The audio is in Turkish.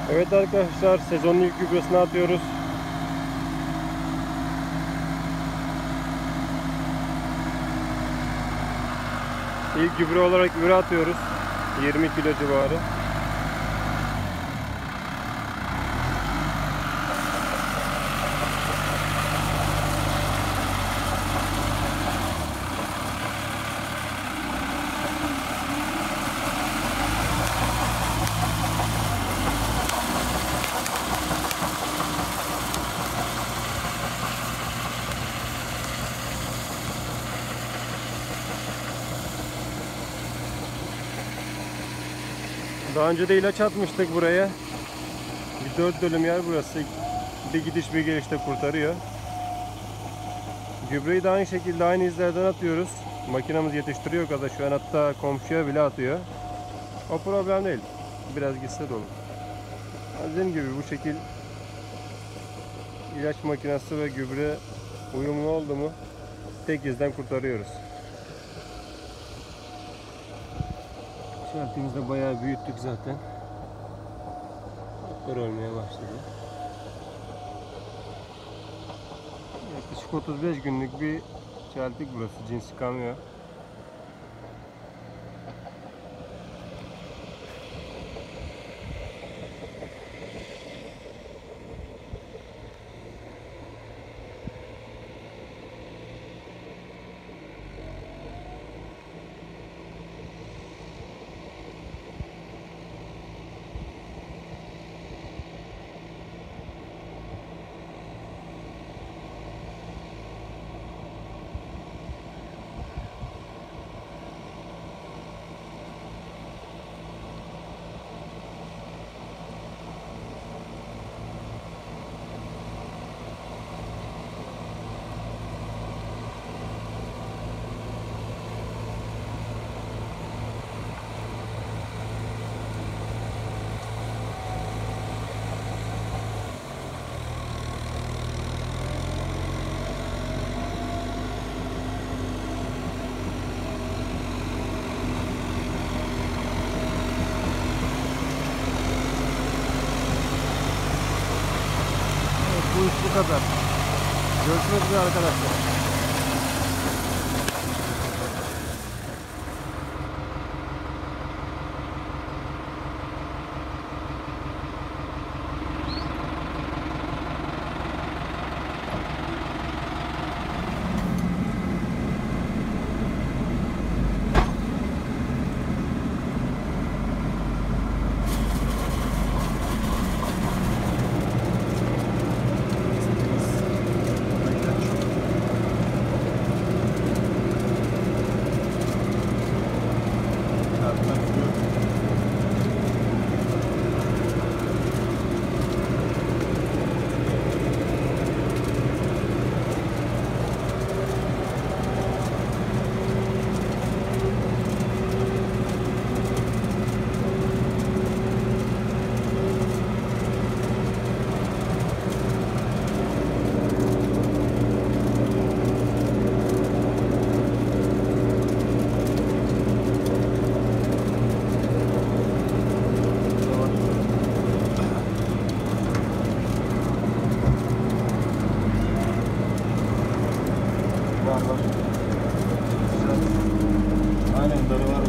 Evet arkadaşlar, sezonun ilk gübresini atıyoruz. İlk gübre olarak gübre atıyoruz. 20 kilo civarı. Daha önce de ilaç atmıştık buraya. Bir 4 dönüm yer burası. Bir gidiş bir gelişte kurtarıyor. Gübreyi de aynı şekilde aynı izlerden atıyoruz. Makinamız yetiştiriyor kadar şu an, hatta komşuya bile atıyor. O problem değil. Biraz gitse de olur. Dediğim gibi bu şekil ilaç makinesi ve gübre uyumlu oldu mu tek izden kurtarıyoruz. Çeltimizde bayağı büyüttük zaten. Otlar ölmeye başladı. Yaklaşık 35 günlük bir çeltik burası. Cinsi kamyon. Bu iş bu kadar. Görüşmek üzere arkadaşlar. Var. Aynen, darı var.